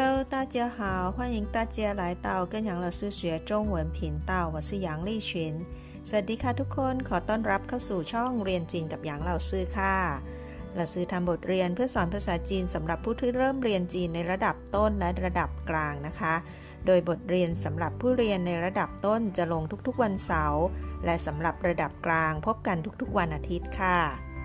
Hello， 大家好，欢迎大家来到跟杨老师学中文频道，我是杨丽群สวัสดีค่ะทุกคนขอต้อนรับเข้าสู่ช่องเรียนจีนกับหยางเหล่าซื่อค่ะเหล่าซื่อทำบทเรียนเพื่อสอนภาษาจีนสำหรับผู้ที่เริ่มเรียนจีนในระดับต้นและระดับกลางนะคะโดยบทเรียนสำหรับผู้เรียนในระดับต้นจะลงทุกๆวันเสาร์และสำหรับระดับกลางพบกันทุกๆวันอาทิตย์ค่ะ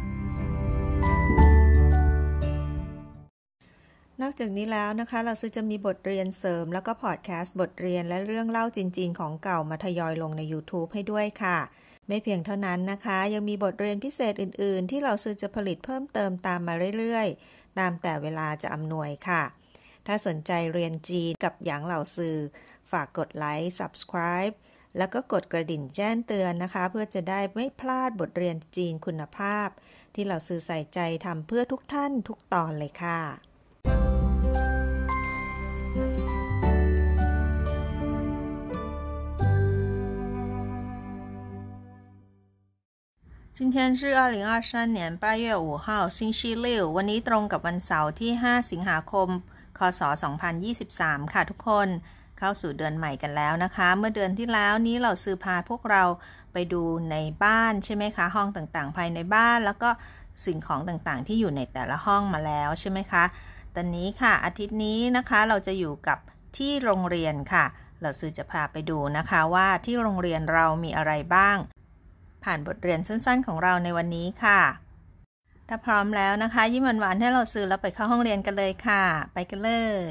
นอกจากนี้แล้วนะคะเราจะมีบทเรียนเสริมแล้วก็พอดแคสต์บทเรียนและเรื่องเล่าจีนๆของเก่ามาทยอยลงใน YouTube ให้ด้วยค่ะไม่เพียงเท่านั้นนะคะยังมีบทเรียนพิเศษอื่นๆที่เราจะผลิตเพิ่มเติมตามมาเรื่อยๆตามแต่เวลาจะอำนวยค่ะถ้าสนใจเรียนจีนกับหยางเหล่าซื่อฝากกดไลค์ Subscribe แล้วก็กดกระดิ่งแจ้งเตือนนะคะเพื่อจะได้ไม่พลาดบทเรียนจีนคุณภาพที่เหล่าซื่อใส่ใจทำเพื่อทุกท่านทุกตอนเลยค่ะ今天是2023年8月5号星期六วันนี้ตรงกับวันเสาร์ที่5สิงหาคมคศ2023ค่ะทุกคนเข้าสู่เดือนใหม่กันแล้วนะคะเมื่อเดือนที่แล้วนี้เราพาพวกเราไปดูในบ้านใช่ไหมคะห้องต่างๆภายในบ้านแล้วก็สิ่งของต่างๆที่อยู่ในแต่ละห้องมาแล้วใช่ไหมคะตอนนี้ค่ะอาทิตย์นี้นะคะเราจะอยู่กับที่โรงเรียนค่ะเราจะพาไปดูนะคะว่าที่โรงเรียนเรามีอะไรบ้างผ่านบทเรียนสั้นๆของเราในวันนี้ค่ะถ้าพร้อมแล้วนะคะยิ้มหวานๆให้เราแล้วไปเข้าห้องเรียนกันเลยค่ะไปกันเลย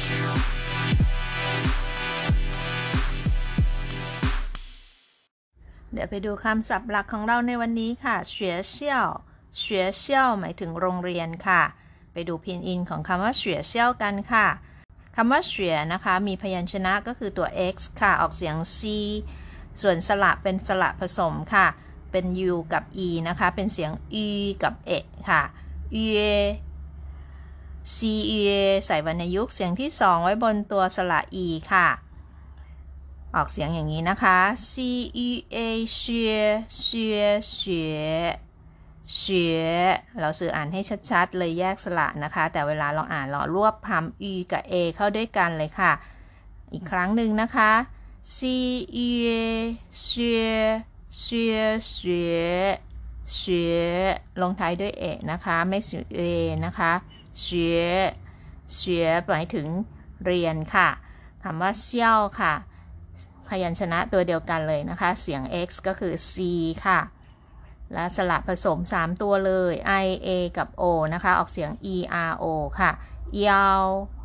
เดี๋ยวไปดูคำศัพท์หลักของเราในวันนี้ค่ะ学校学校หมายถึงโรงเรียนค่ะไปดูพินอินของคำว่า学校กันค่ะคำว่าเฉวยนะคะมีพยัญชนะก็คือตัว x ค่ะออกเสียง c ส่วนสระเป็นสระผสมค่ะเป็น u กับ e นะคะเป็นเสียง u กับ e ค่ะ u c u ใส่วรรณยุกต์เสียงที่2ไว้บนตัวสระ e ค่ะออกเสียงอย่างนี้นะคะ c u a 学学学学เราอ่านให้ชัดๆเลยแยกสระนะคะแต่เวลาเราอ่านเรารวบคำ u กับ a เข้าด้วยกันเลยค่ะอีกครั้งหนึ่งนะคะ c u a 学学学学ลงท้ายด้วย a นะคะไม่ใช่ a นะคะ学学หมายถึงเรียนค่ะคำว่าเซี่ยวค่ะพยัญชนะตัวเดียวกันเลยนะคะเสียง x ก็คือ c ค่ะและสระผสม3ตัวเลย i a กับ o นะคะออกเสียง e r o ค่ะยาว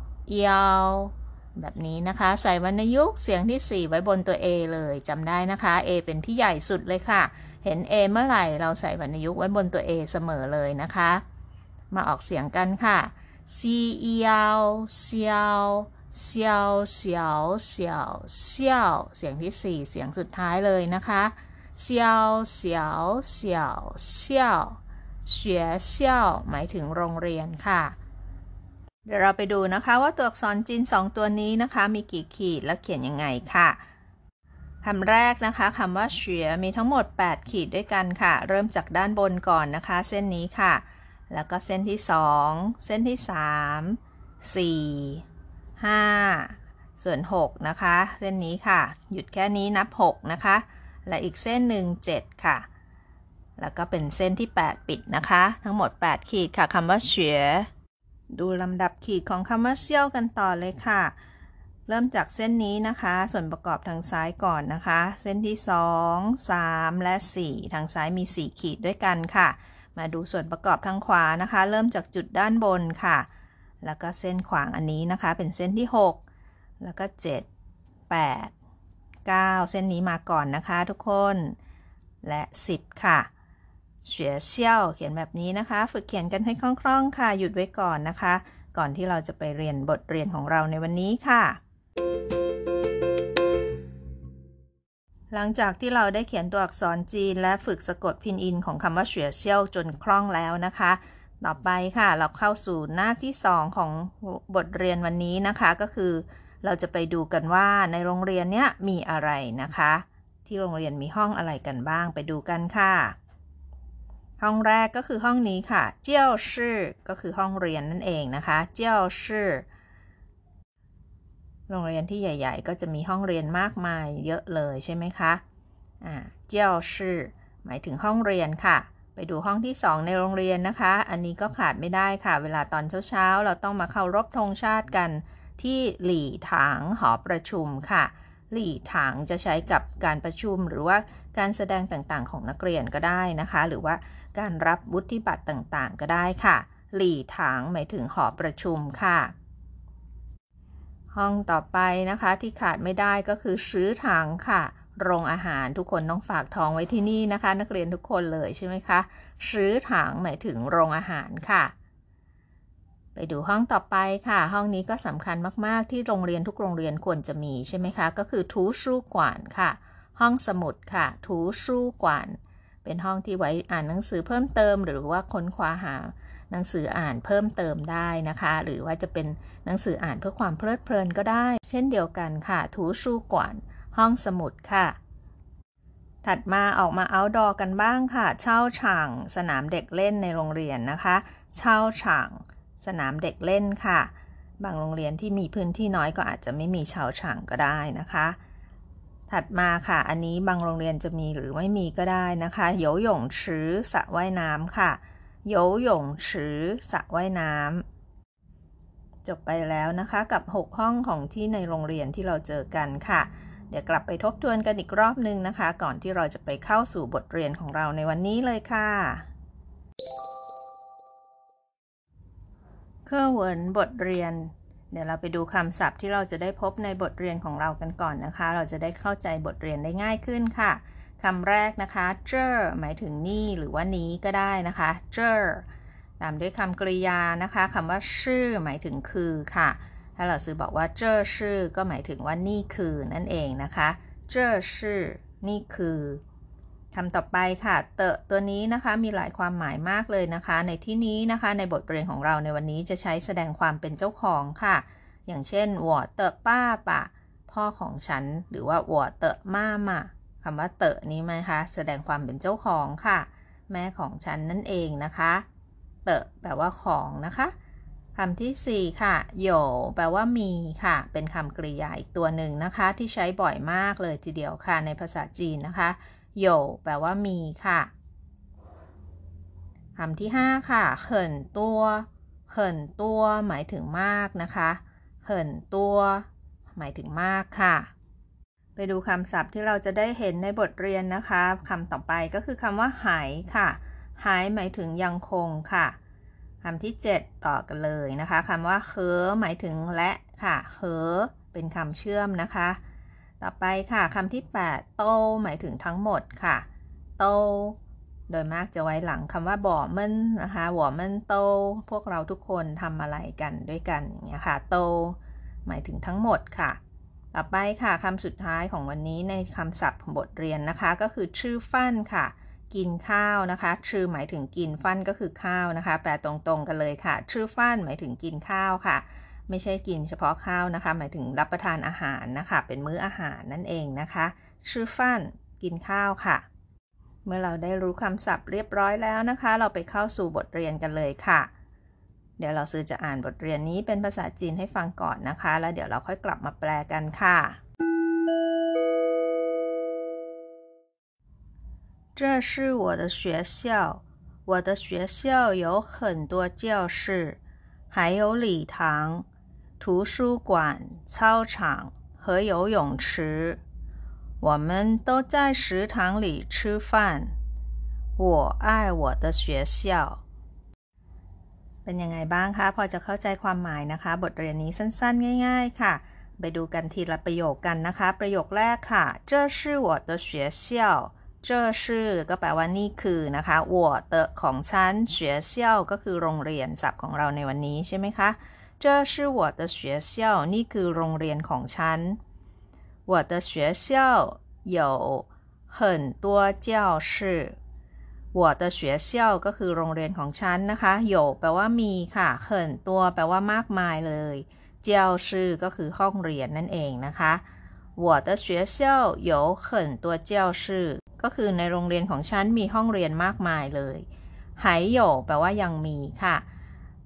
แบบนี้นะคะใส่วรรณยุกต์เสียงที่4ไว้บนตัว a เลยจำได้นะคะ a เป็นที่ใหญ่สุดเลยค่ะเห็น a เมื่อไหร่เราใส่วรรณยุกต์ไว้บนตัว a เสมอเลยนะคะมาออกเสียงกันค่ะเซี่ยวเซี่ยวเซี่ยวเซี่ยวเซี่ยวเซี่ยวเสียงที่4เสียงสุดท้ายเลยนะคะเซี่ยวเซี่ยวเซี่ยวเซี่ยว学校หมายถึงโรงเรียนค่ะเดี๋ยวเราไปดูนะคะว่าตัวอักษรจีน2ตัวนี้นะคะมีกี่ขีดและเขียนยังไงค่ะคำแรกนะคะคำว่าเฉวยมีทั้งหมด8ขีดด้วยกันค่ะเริ่มจากด้านบนก่อนนะคะเส้นนี้ค่ะแล้วก็เส้นที่2เส้นที่3 4 5ส่วน6นะคะเส้นนี้ค่ะหยุดแค่นี้นับ6นะคะและอีกเส้นหนึ่ง7ค่ะแล้วก็เป็นเส้นที่8ปิดนะคะทั้งหมด8ขีดค่ะคำว่าเฉวยดูลำดับขีดของคำว่าเซี่ยวกันต่อเลยค่ะเริ่มจากเส้นนี้นะคะส่วนประกอบทางซ้ายก่อนนะคะเส้นที่2 3และ4ทางซ้ายมี4ขีดด้วยกันค่ะมาดูส่วนประกอบทางขวานะคะเริ่มจากจุดด้านบนค่ะแล้วก็เส้นขวางอันนี้นะคะเป็นเส้นที่6แล้วก็7 8 9เส้นนี้มาก่อนนะคะทุกคนและ10ค่ะเฉวยเซี่ยวเขียนแบบนี้นะคะฝึกเขียนกันให้คล่องๆค่ะหยุดไว้ก่อนนะคะก่อนที่เราจะไปเรียนบทเรียนของเราในวันนี้ค่ะหลังจากที่เราได้เขียนตัวอักษรจีนและฝึกสะกดพินอินของคำว่าเฉวยเซี่ยวจนคล่องแล้วนะคะต่อไปค่ะเราเข้าสู่หน้าที่2ของบทเรียนวันนี้นะคะก็คือเราจะไปดูกันว่าในโรงเรียนเนี้ยมีอะไรนะคะที่โรงเรียนมีห้องอะไรกันบ้างไปดูกันค่ะห้องแรกก็คือห้องนี้ค่ะเจี้ยวชื่อก็คือห้องเรียนนั่นเองนะคะเจี้ยวชื่อโรงเรียนที่ใหญ่ๆก็จะมีห้องเรียนมากมายเยอะเลยใช่ไหมคะเจ้าชื่อหมายถึงห้องเรียนค่ะไปดูห้องที่2ในโรงเรียนนะคะอันนี้ก็ขาดไม่ได้ค่ะเวลาตอนเช้าๆเราต้องมาเคารพธงชาติกันที่หลี่ถางหอประชุมค่ะหลี่ถางจะใช้กับการประชุมหรือว่าการแสดงต่างๆของนักเรียนก็ได้นะคะหรือว่าการรับวุฒิบัตรต่างๆก็ได้ค่ะหลี่ถางหมายถึงหอประชุมค่ะห้องต่อไปนะคะที่ขาดไม่ได้ก็คือซื้อถางค่ะโรงอาหารทุกคนต้องฝากท้องไว้ที่นี่นะคะนักเรียนทุกคนเลยใช่ไหมคะซื้อถางหมายถึงโรงอาหารค่ะไปดูห้องต่อไปค่ะห้องนี้ก็สำคัญมากๆที่โรงเรียนทุกโรงเรียนควรจะมีใช่ไหมคะก็คือทูชู่กว่านค่ะห้องสมุดค่ะทูชู่กว่านเป็นห้องที่ไว้อ่านหนังสือเพิ่มเติมหรือว่าค้นคว้าหาหนังสืออ่านเพิ่มเติมได้นะคะหรือว่าจะเป็นหนังสืออ่านเพื่อความเพลิดเพลินก็ได้เช่นเดียวกันค่ะทูชู่กว่านห้องสมุดค่ะถัดมาออกมาเอาท์ดอร์กันบ้างค่ะเช่าฉ่างสนามเด็กเล่นในโรงเรียนนะคะเช่าฉ่างสนามเด็กเล่นค่ะบางโรงเรียนที่มีพื้นที่น้อยก็อาจจะไม่มีเช่าฉ่างก็ได้นะคะถัดมาค่ะอันนี้บางโรงเรียนจะมีหรือไม่มีก็ได้นะคะโยหย่งชื้อสระว่ายน้ำค่ะโยหย่งชื้อสระว่ายน้ำจบไปแล้วนะคะกับ6ห้องของที่ในโรงเรียนที่เราเจอกันค่ะเดี๋ยวกลับไปทบทวนกันอีกรอบนึงนะคะก่อนที่เราจะไปเข้าสู่บทเรียนของเราในวันนี้เลยค่ะ课文บทเรียนเดี๋ยวเราไปดูคำศัพท์ที่เราจะได้พบในบทเรียนของเรากันก่อนนะคะเราจะได้เข้าใจบทเรียนได้ง่ายขึ้นค่ะคำแรกนะคะเจ้อหมายถึงนี่หรือว่านี้ก็ได้นะคะเจ้อตามด้วยคำกริยานะคะคำว่าชื่อหมายถึงคือค่ะถ้าเราซื้อบอกว่าเจ้อชื่อก็หมายถึงว่านี่คือนั่นเองนะคะเจ้อชื่อนี่คือคำต่อไปค่ะเตอะตัวนี้นะคะมีหลายความหมายมากเลยนะคะในที่นี้นะคะในบทเรียนของเราในวันนี้จะใช้แสดงความเป็นเจ้าของค่ะอย่างเช่น我的爸爸พ่อของฉันหรือว่า我的妈妈คำว่าเตอะนี้ไหมคะแสดงความเป็นเจ้าของค่ะแม่ของฉันนั่นเองนะคะเตอะแปลว่าของนะคะคำที่4ค่ะโหย่แปลว่ามีค่ะเป็นคำกริยาอีกตัวหนึ่งนะคะที่ใช้บ่อยมากเลยทีเดียวค่ะในภาษาจีนนะคะโหย่แปลว่ามีค่ะคำที่5ค่ะเหินตัวเหินตัวหมายถึงมากนะคะเหินตัวหมายถึงมากค่ะไปดูคำศัพท์ที่เราจะได้เห็นในบทเรียนนะคะคำต่อไปก็คือคำว่าหายค่ะหายหมายถึงยังคงค่ะคำที่7ต่อกันเลยนะคะคำว่าเคอหมายถึงและค่ะเคอเป็นคำเชื่อมนะคะต่อไปค่ะคำที่8โตหมายถึงทั้งหมดค่ะโตโดยมากจะไว้หลังคำว่าบ่อเมินนะคะบ่อเมินโตพวกเราทุกคนทำอะไรกันด้วยกันอย่างเงี้ยค่ะโตหมายถึงทั้งหมดค่ะต่อไปค่ะคำสุดท้ายของวันนี้ในคำศัพท์ของบทเรียนนะคะก็คือชื่อฟั่นค่ะกินข้าวนะคะชื่อหมายถึงกินฟั่นก็คือข้าวนะคะแปลตรงๆกันเลยค่ะชื่อฟั่นหมายถึงกินข้าวค่ะไม่ใช่กินเฉพาะข้าวนะคะหมายถึงรับประทานอาหารนะคะเป็นมื้ออาหารนั่นเองนะคะชื่อฟั่นกินข้าวค่ะเมื่อเราได้รู้คำศัพท์เรียบร้อยแล้วนะคะเราไปเข้าสู่บทเรียนกันเลยค่ะเดี๋ยวเราซื้อจะอ่านบทเรียนนี้เป็นภาษาจีนให้ฟังก่อนนะคะแล้วเดี๋ยวเราค่อยกลับมาแปลกันค่ะ这是我的学校我的学校有很多教室还有礼堂图书馆操场和游泳池我们都在食堂里吃饭我爱我的学校เป็นยังไงบ้างคะพอจะเข้าใจความหมายนะคะบทเรียนนี้สั้นๆง่ายๆค่ะไปดูกันทีละประโยคกันนะคะประโยคแรกค่ะ这是我的学校这是ก็แปลว่านี่คือนะคะ我的ของฉัน学校ก็คือโรงเรียนศัพท์ของเราในวันนี้ใช่ไหมคะ这是我的学校นี่คือโรงเรียนของฉัน我的学校有很多教室我的学校ก็คือโรงเรียนของฉันนะคะ有แปลว่ามีค่ะ很多แปลว่ามากมายเลย教室ก็คือห้องเรียนนั่นเองนะคะ我的学校有很多教室ก็คือในโรงเรียนของฉันมีห้องเรียนมากมายเลย还有แปลว่ายังมีค่ะ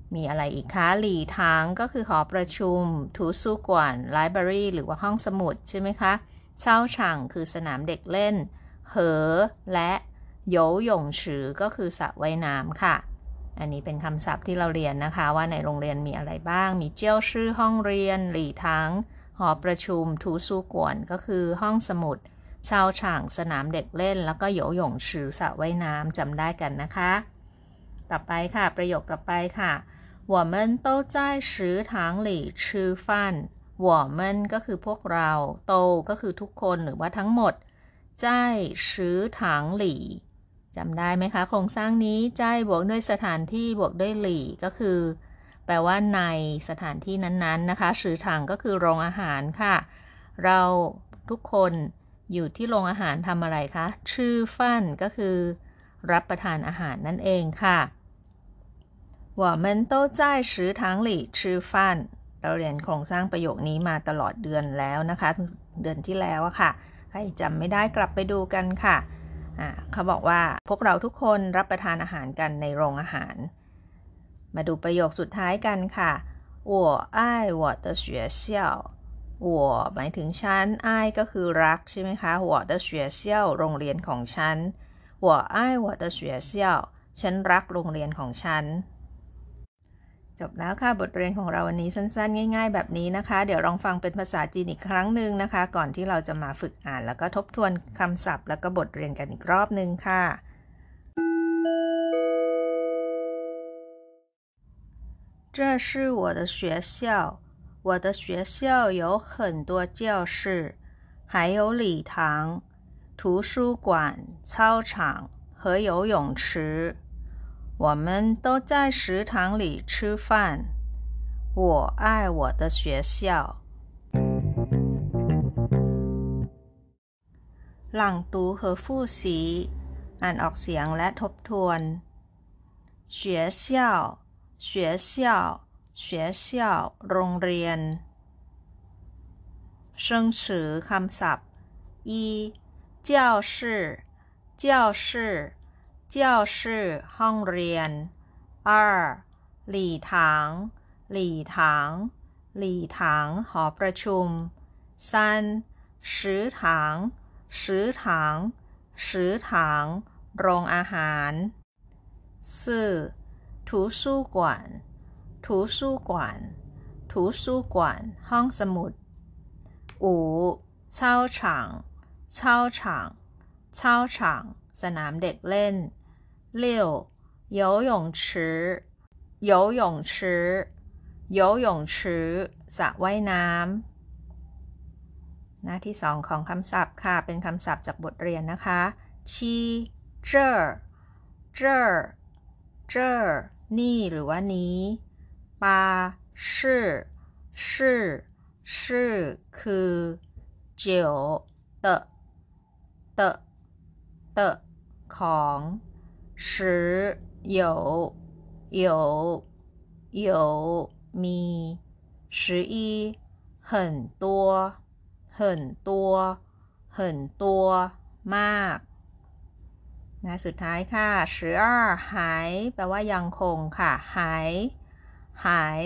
มีอะไรอีกคะหลี่ถางก็คือหอประชุม图书馆 library หรือว่าห้องสมุดใช่ไหมคะเช่าฉ่างคือสนามเด็กเล่นเหอและโหยวหยงฉือก็คือสระว่ายน้ำค่ะอันนี้เป็นคำศัพท์ที่เราเรียนนะคะว่าในโรงเรียนมีอะไรบ้างมีเจี้ยวชื่อห้องเรียนหลี่ถางหอประชุม图书馆ก็คือห้องสมุดเช่าฉ่างสนามเด็กเล่นแล้วก็โหยวหยงฉือสระว่ายน้ำจำได้กันนะคะต่อไปค่ะประโยคต่อไปค่ะ我们都在食堂里吃饭我们ก็คือพวกเราโตก็คือทุกคนหรือว่าทั้งหมด在食堂里จำได้ไหมคะโครงสร้างนี้ใจบวกด้วยสถานที่บวกด้วยหลี่ก็คือแปลว่าในสถานที่นั้นๆนะคะ食堂ก็คือโรงอาหารค่ะเราทุกคนอยู่ที่โรงอาหารทำอะไรคะชื่อฟั่นก็คือรับประทานอาหารนั่นเองค่ะ我们都在食堂里吃饭เราเรียนโครงสร้างประโยคนี้มาตลอดเดือนแล้วนะคะเดือนที่แล้วอะค่ะใครจำไม่ได้กลับไปดูกันค่ะเขาบอกว่าพวกเราทุกคนรับประทานอาหารกันในโรงอาหารมาดูประโยคสุดท้ายกันค่ะ我爱我的学校我หมายถึงฉัน爱ก็คือรักใช่ไหมคะ我的学校โรงเรียนของฉัน我爱我的学校ฉันรักโรงเรียนของฉันจบแล้วค่ะบทเรียนของเราวันนี้สั้นๆง่ายๆแบบนี้นะคะเดี๋ยวลองฟังเป็นภาษาจีนอีกครั้งหนึ่งนะคะก่อนที่เราจะมาฝึกอ่านแล้วก็ทบทวนคำศัพท์แล้วก็บทเรียนกันอีกรอบนึงค่ะ这是我的学校我的学校有很多教室还有礼堂图书馆操场和游泳池我们都在食堂里吃饭我爱我的学校朗读和复习อ่านออกเสียงและทบทวน学校学校学校โรงเรียน生词คำศัพท์一教室教室教室ห้องเรียน二礼堂礼堂礼堂หอประชุม三食堂食堂食堂โรงอาหาร四图书馆图书馆图书馆ห้องสมุด五操场操场操场สนามเด็กเล่น六游泳池游泳池游泳池สระว่ายน้ำหน้าที่2ของคำศัพท์ค่ะเป็นคำศัพท์จากบทเรียนนะคะที่这这这นี่หรือว่านี้ปาชื่อชื่อชื่อคือเจียวเตะเตะเตะของชื่อ有有有มี十一很多很多很多มากหน้าสุดท้ายค่ะ12หายแปลว่ายังคงค่ะหายหาย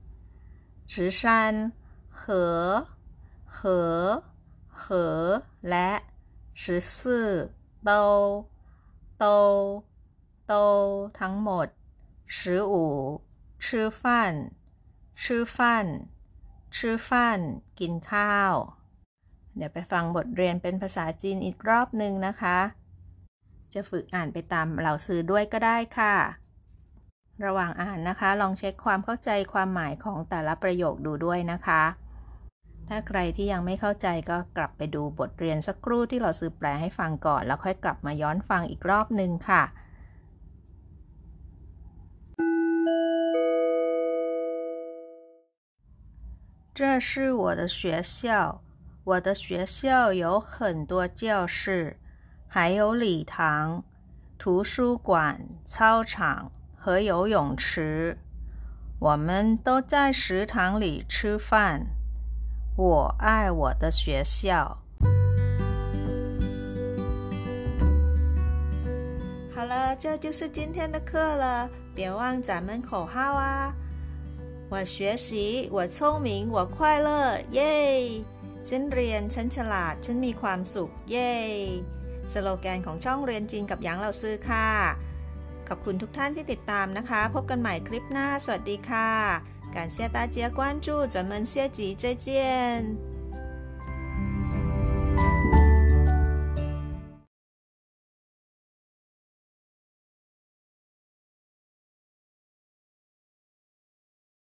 13เหอเหอเหอและ14โตโตโตทั้งหมด15吃饭吃饭吃饭กินข้าวเดี๋ยวไปฟังบทเรียนเป็นภาษาจีนอีกรอบนึงนะคะจะฝึกอ่านไปตามเหล่าซื้อด้วยก็ได้ค่ะระหว่างอ่านนะคะลองเช็คความเข้าใจความหมายของแต่ละประโยคดูด้วยนะคะถ้าใครที่ยังไม่เข้าใจก็กลับไปดูบทเรียนสักครู่ที่เราซื้อแปลให้ฟังก่อนแล้วค่อยกลับมาย้อนฟังอีกรอบนึงค่ะ这是我的学校我的学校有很多教室还有礼堂图书馆操场和游泳池我们都在食堂里吃饭我爱我的学校好了，这就是今天的课了。 别忘咱们口号啊我学习我聪明我快乐เย้ฉันเรียนฉันฉลาดฉันมีความสุขเย้สโลแกนของช่องเรียนจีนกับหยางเหล่าซื้อค่ะขอบคุณทุกท่านที่ติดตามนะคะพบกันใหม่คลิปหน้าสวัสดีค่ะ感谢大家关注咱们下集再见